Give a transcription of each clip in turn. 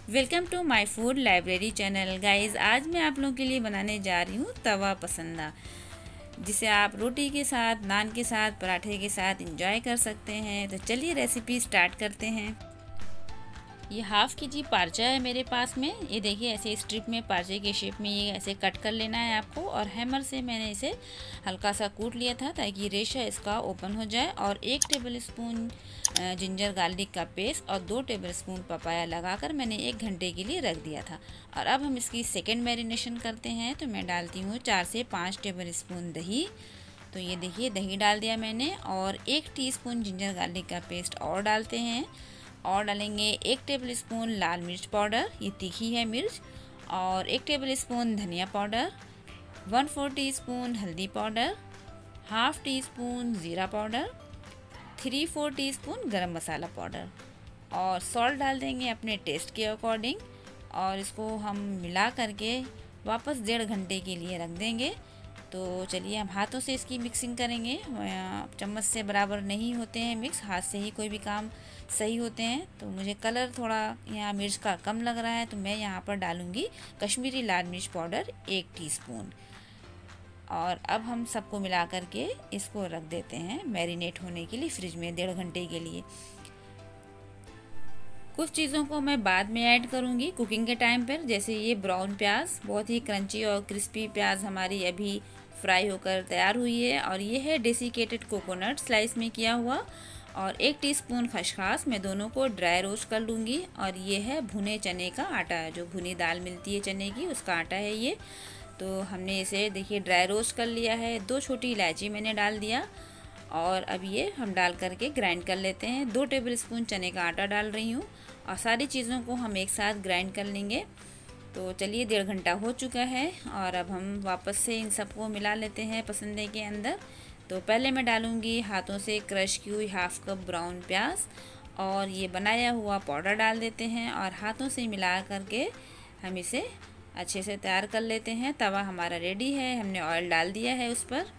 Welcome to my food library channel guys. आज मैं आप लोगों के लिए बनाने जा रही हूँ तवा पसंदा, जिसे आप रोटी के साथ, नान के साथ, पराठे के साथ एंजॉय कर सकते हैं। तो चलिए रेसिपी स्टार्ट करते हैं। ये हाफ़ केजी पारचा है मेरे पास में। ये देखिए ऐसे स्ट्रिप में पारचे के शेप में ये ऐसे कट कर लेना है आपको, और हैमर से मैंने इसे हल्का सा कूट लिया था ताकि रेशा इसका ओपन हो जाए। और 1 टेबलस्पून जिंजर गार्लिक का पेस्ट और 2 टेबलस्पून पपाया लगाकर मैंने 1 घंटे के लिए रख दिया था। और अब हम इसकी सेकेंड मैरिनेशन करते हैं। तो मैं डालती हूँ 4 से 5 टेबलस्पून दही। तो ये देखिए दही डाल दिया मैंने, और 1 टीस्पून जिंजर गार्लिक का पेस्ट और डालते हैं। और डालेंगे 1 टेबलस्पून लाल मिर्च पाउडर, ये तीखी है मिर्च, और 1 टेबलस्पून धनिया पाउडर, 1/4 टीस्पून हल्दी पाउडर, हाफ़ टी स्पून ज़ीरा powder, 3/4 teaspoon garam masala powder, और सॉल्ट डाल देंगे अपने टेस्ट के अकॉर्डिंग। और इसको हम मिला करके वापस 1.5 घंटे के लिए रख देंगे। तो चलिए हम हाथों से इसकी मिक्सिंग करेंगे। चम्मच से बराबर नहीं होते हैं मिक्स, हाथ से ही कोई भी काम सही होते हैं। तो मुझे कलर थोड़ा यहाँ मिर्च का कम लग रहा है, तो मैं यहाँ पर डालूँगी कश्मीरी लाल मिर्च पाउडर 1 टीस्पून। और अब हम सबको मिला करके इसको रख देते हैं मैरिनेट होने के लिए फ्रिज में 1.5 घंटे के लिए। कुछ चीज़ों को मैं बाद में ऐड करूँगी कुकिंग के टाइम पर, जैसे ये ब्राउन प्याज, बहुत ही क्रंची और क्रिस्पी प्याज हमारी अभी फ्राई होकर तैयार हुई है। और ये है डेसिकेटेड कोकोनट स्लाइस में किया हुआ, और 1 टीस्पून खसखस। मैं दोनों को ड्राई रोस्ट कर लूँगी। और ये है भुने चने का आटा, जो भुनी दाल मिलती है चने की, उसका आटा है ये। तो हमने इसे देखिए ड्राई रोस्ट कर लिया है। 2 छोटी इलायची मैंने डाल दिया, और अब ये हम डाल करके ग्राइंड कर लेते हैं। 2 टेबलस्पून चने का आटा डाल रही हूँ, और सारी चीज़ों को हम एक साथ ग्राइंड कर लेंगे। तो चलिए 1.5 घंटा हो चुका है, और अब हम वापस से इन सबको मिला लेते हैं पसंदे के अंदर। तो पहले मैं डालूँगी हाथों से क्रश की हुई 1/2 कप ब्राउन प्याज, और ये बनाया हुआ पाउडर डाल देते हैं, और हाथों से मिला करके हम इसे अच्छे से तैयार कर लेते हैं। तवा हमारा रेडी है, हमने ऑयल डाल दिया है उस पर।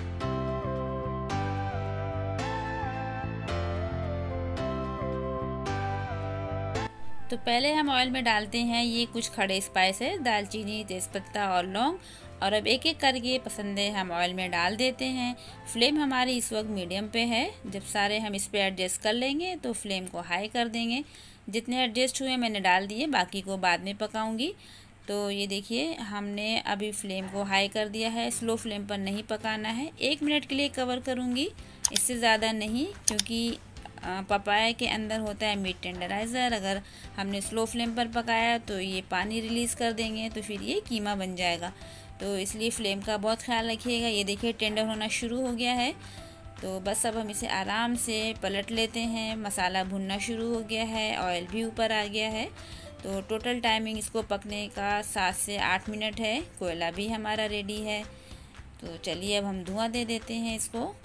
तो पहले हम ऑयल में डालते हैं ये कुछ खड़े स्पाइस है, दालचीनी, तेज़पत्ता और लौंग। और अब एक एक करके पसंदे हम ऑयल में डाल देते हैं। फ्लेम हमारी इस वक्त मीडियम पे है। जब सारे हम इस पे एडजस्ट कर लेंगे तो फ्लेम को हाई कर देंगे। जितने एडजस्ट हुए मैंने डाल दिए, बाकी को बाद में पकाऊंगी। तो ये देखिए हमने अभी फ्लेम को हाई कर दिया है, स्लो फ्लेम पर नहीं पकाना है। 1 मिनट के लिए कवर करूँगी, इससे ज़्यादा नहीं, क्योंकि पपाया के अंदर होता है मीट टेंडराइज़र। अगर हमने स्लो फ्लेम पर पकाया तो ये पानी रिलीज़ कर देंगे, तो फिर ये कीमा बन जाएगा। तो इसलिए फ्लेम का बहुत ख्याल रखिएगा। ये देखिए टेंडर होना शुरू हो गया है। तो बस अब हम इसे आराम से पलट लेते हैं। मसाला भुनना शुरू हो गया है, ऑयल भी ऊपर आ गया है। तो टोटल टाइमिंग इसको पकने का 7 से 8 मिनट है। कोयला भी हमारा रेडी है। तो चलिए अब हम धुआं दे देते हैं इसको।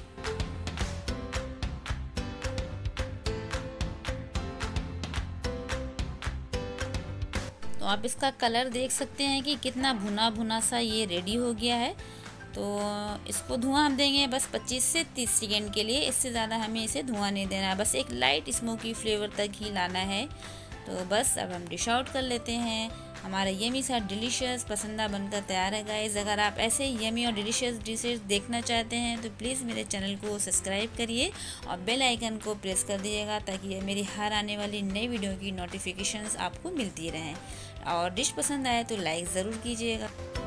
तो आप इसका कलर देख सकते हैं कि कितना भुना भुना सा ये रेडी हो गया है। तो इसको धुआं हम देंगे बस 25 से 30 सेकेंड के लिए, इससे ज़्यादा हमें इसे धुआं नहीं देना है, बस एक लाइट स्मोकी फ्लेवर तक ही लाना है। तो बस अब हम डिश आउट कर लेते हैं। हमारा यमी सा डिलीशियस पसंदा बनकर तैयार है गाइस। अगर आप ऐसे यमी और डिलीशियस डिशेस देखना चाहते हैं तो प्लीज़ मेरे चैनल को सब्सक्राइब करिए और बेल आइकन को प्रेस कर दीजिएगा, ताकि मेरी हर आने वाली नई वीडियो की नोटिफिकेशंस आपको मिलती रहें। और डिश पसंद आए तो लाइक ज़रूर कीजिएगा।